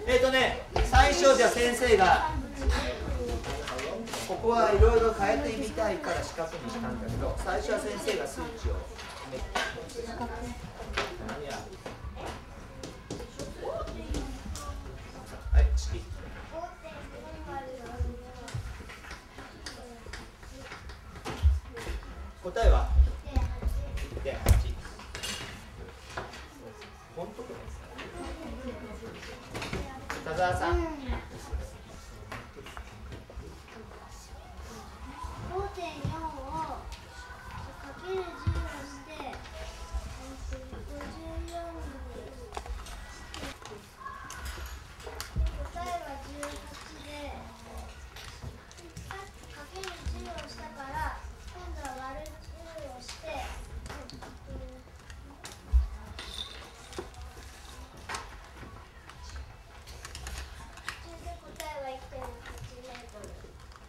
最初じゃあ先生がここはいろいろ変えてみたいから四角にしたんだけど、最初は先生が数値を決めて。はい、式。答えは 1.8。本当？田澤さん。5.4 をかける10をして54答えは18でかける10をしたから今度は割る10をして答えは 1.8 メートル。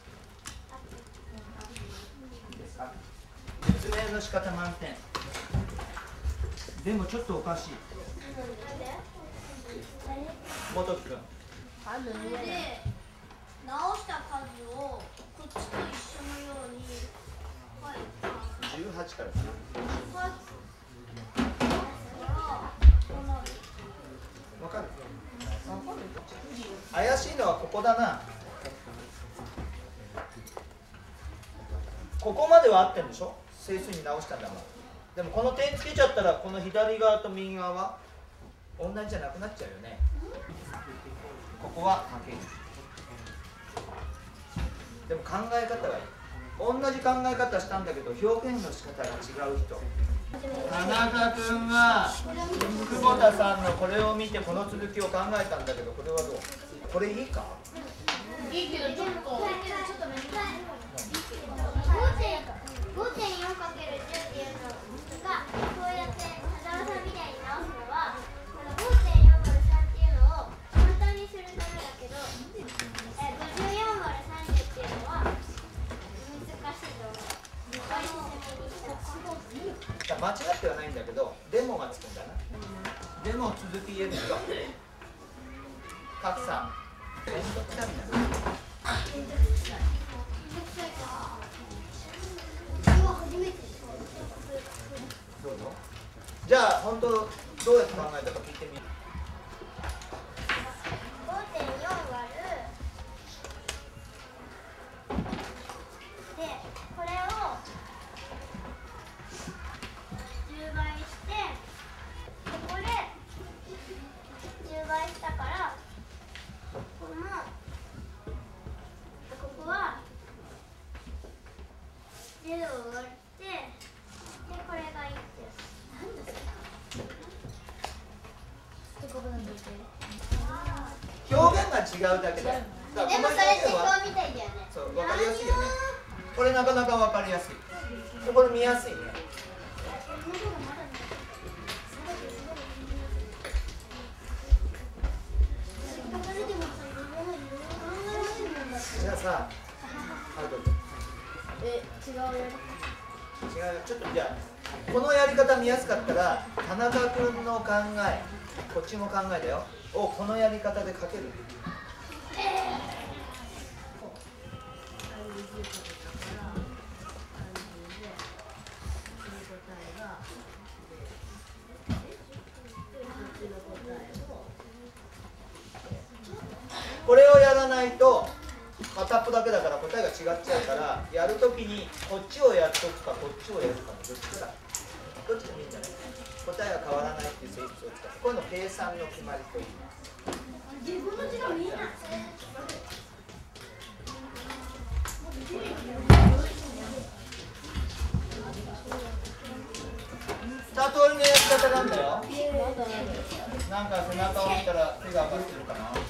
説明の仕方満点。でもちょっとおかしい。元木君。 で直した数をこっちと一緒のように、はい、 18から。わかる？怪しいのはここだな。ここまでは合ってるんでしょ？整数に直したんだもん。でもこの点つけちゃったらこの左側と右側は同じじゃなくなっちゃうよね。ここはかける。でも考え方がいい。同じ考え方したんだけど表現の仕方が違う人。田中君は久保田さんのこれを見てこの続きを考えたんだけど、これはどう？これいいか？ いいけどちょっと5.4×10っていうのがこうやって田澤さんみたいに直すのはこの 5.4÷3 っていうのを簡単にするためだけど 54÷30 っていうのは難しいと思う。 間違ってはないんだけど、でもがつくんだな。でも続き言えると格差面倒くさいんだな。どうぞ。じゃあ本当どうやって考えたか聞いてみる。 5.4 割るでこれを10倍してここで10倍したからここは0を割ってでこれが1です。 表現が違うだけで。 でもそれ手相みたいだよね。 そう、わかりやすいよね。これなかなかわかりやすい。これ見やすいね。じゃあさ、はい、どうぞ。 違うよ。 違う。ちょっとじゃあこのやり方見やすかったら田中君の考え、こっちも考えだよをこのやり方で書ける。これをやらないと片っぽだけだから答えが違っちゃうから、やるときにこっちをやっとくかこっちをやるかのどっちか。どっちでもいいんじゃない？答えが変わらないっていう性質を使って、こういうの計算の決まりと言います。 自分の字が見えない。 二通りのやり方なんだよ。なんか背中を見たら手が上がってるかな。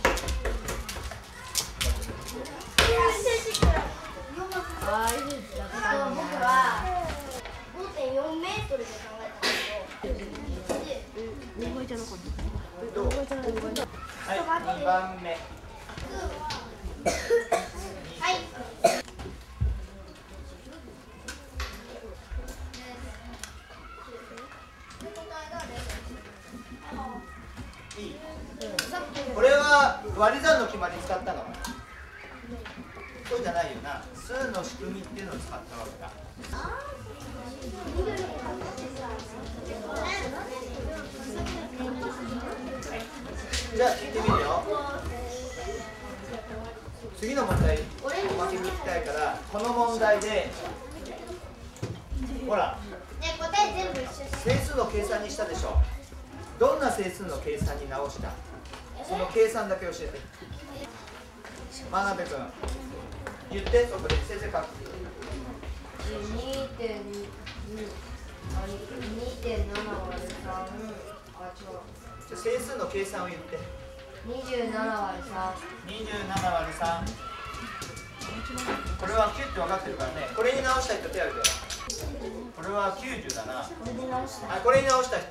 僕は 5.4 メートルで考えたんですどう？はい、2番目。 はい。 いい。これはから数の仕組みっていうのを使ったわけだ。じゃあ聞いてみるよ。次の問題おまけに行きたいから、この問題でほらね、答え全部一緒。 整数の計算にしたでしょ。どんな整数の計算に直した？その計算だけ教えて。真鍋君言って、そこで先生書く。整数の計算を言って。 27割3。 27割3。これは9って分かってるからね。これに直した人手挙げてよ。これは90だな。これに直した人。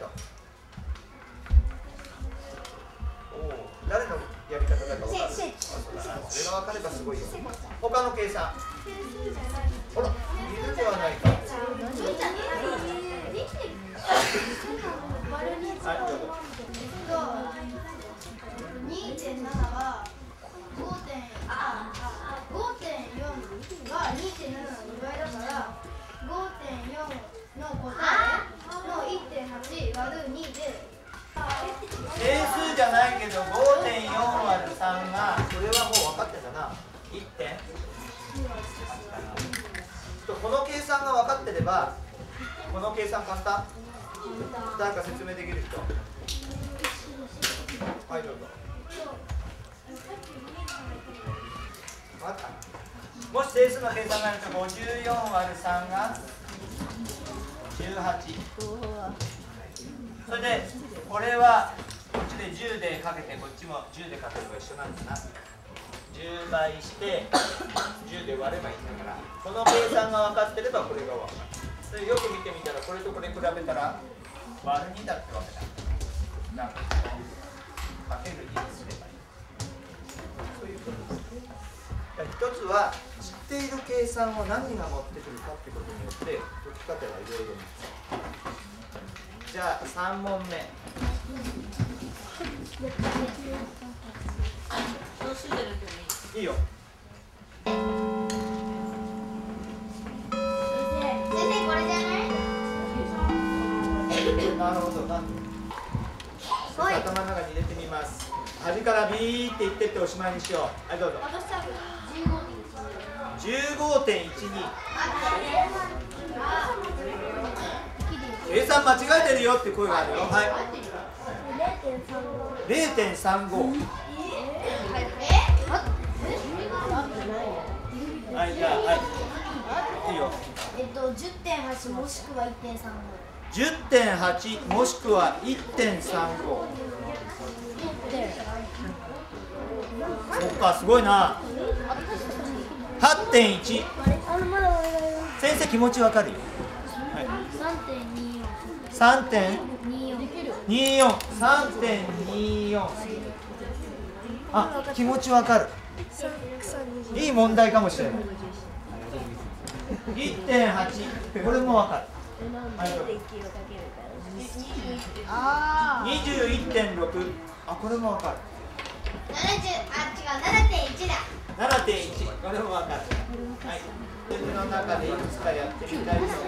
おお、誰のやり方だか分かる？そうだな。それが分かればすごいよ。他の計算。ほら、いるではないか。はい、どうぞ。 2.7 は5.4が2.7の2倍だから、5.4の答えの 1.8 割る2で、 整数じゃないけど 5.4 割る3が、それはもう分かってんだな。1点。この計算が分かってれば、この計算簡単？誰か説明できる人？はい、どうぞ。分かった。もし整数の計算があると54割る3が18。それでこれはこっちで10でかけて、こっちも10でかければ一緒なんだな。10倍して10で割ればいいんだから、この計算が分かってればこれが分かる。それよく見てみたら、これとこれ比べたら割る2だってわけだ。なんかかける2にすればいい。そういうことです。一つは知っている計算を何が持ってくるかってことによって解き方がいろいろです。じゃあ3問目。いいよ。 先生、これじゃない？ なるほどな。頭の中に入れてみます。端からビーって言ってっておしまいにしよう。はい、どうぞ。15.12。計算間違えてるよって声があるよ。はい。0.35。はい、じゃあ、はい。いいよ。 10.8 もしくは 10.8 もしくは 1.35。そっか、すごいな。8.1。先生気持ちわかるよ。はい、3.24。3.24。あ、気持ちわかる。いい問題かもしれない。1.8。これもわかる。21.6。あ、これもわかる。 7.1だ。 7.1。これもわかる。はい。自分の中でいくつかやってみたいと思います。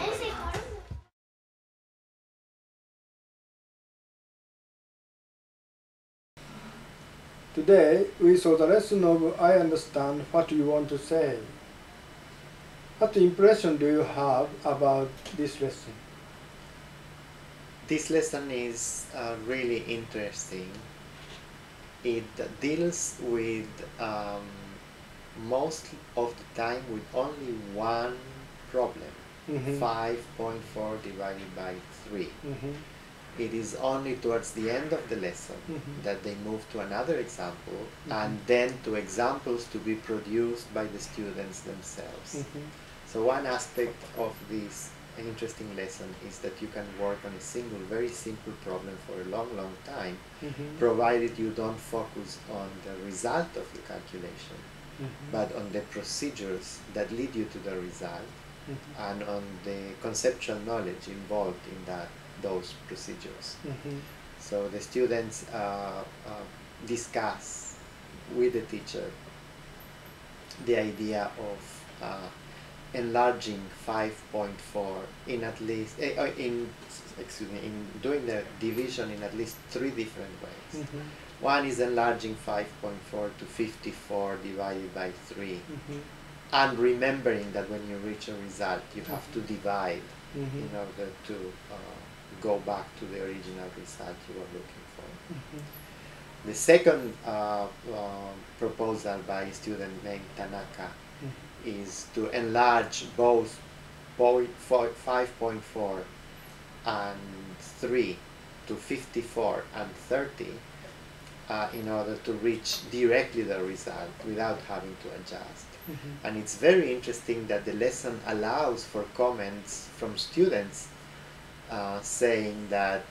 Today we saw the lesson of I understand what you want to say. What impression do you have about this lesson? This lesson is really interesting. It deals with most of the time with only one problem, 5.4 divided by 3. It is only towards the end of the lesson that they move to another example and then to examples to be produced by the students themselves. So one aspect of this interesting lesson is that you can work on a single, very simple problem for a long, long time, provided you don't focus on the result of the calculation, but on the procedures that lead you to the result and on the conceptual knowledge involved in those procedures. So the students discuss with the teacher the idea of enlarging 5.4 in at least in doing the division in at least 3 different ways. One is enlarging 5.4 to 54 divided by 3, and remembering that when you reach a result you have to divide in order to go back to the original result you were looking for. The second proposal by a student named Tanaka is to enlarge both 5.4 and 3 to 54 and 30 in order to reach directly the result without having to adjust. And it's very interesting that the lesson allows for comments from students saying that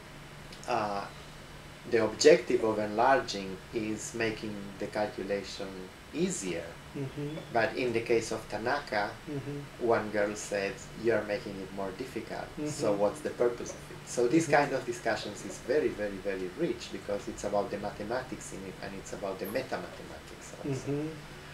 the objective of enlarging is making the calculation easier. But in the case of Tanaka, one girl said, "You're making it more difficult, so what's the purpose of it?" So this kind of discussions is very, very, very rich, because it's about the mathematics in it, and it's about the meta-mathematics also.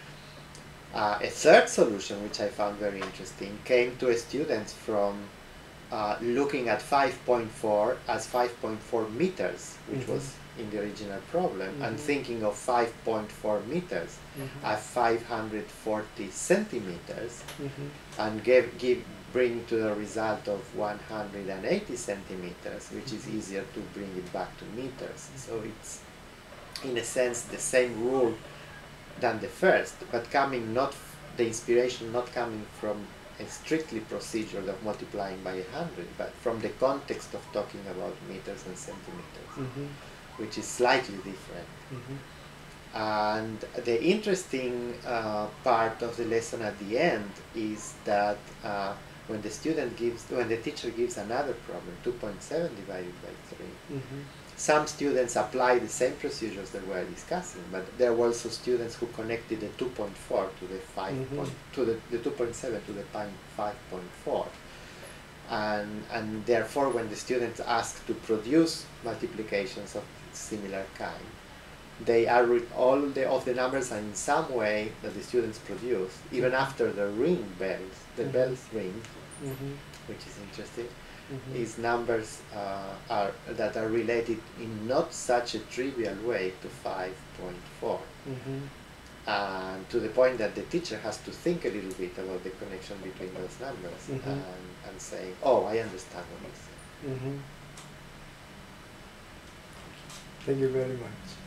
A third solution, which I found very interesting, came to a student from looking at 5.4 as 5.4 meters, which was in the original problem, and thinking of 5.4 meters as 540 centimeters, and bring to the result of 180 centimeters, which is easier to bring it back to meters. So it's, in a sense, the same rule than the first, but the inspiration not coming from a strictly procedure of multiplying by 100, but from the context of talking about meters and centimeters, which is slightly different. And the interesting part of the lesson at the end is that when the teacher gives another problem, 2.7 divided by 3, some students apply the same procedures that we're discussing, but there were also students who connected the 2.4 to the 2.7 to the 5.4, and therefore when the students ask to produce multiplications of similar kind, they are all of the numbers are in some way that the students produce, even after the bells ring, which is interesting. Is numbers that are related in not such a trivial way to 5.4, and to the point that the teacher has to think a little bit about the connection between those numbers and say, "Oh, I understand what you say." Thank you very much.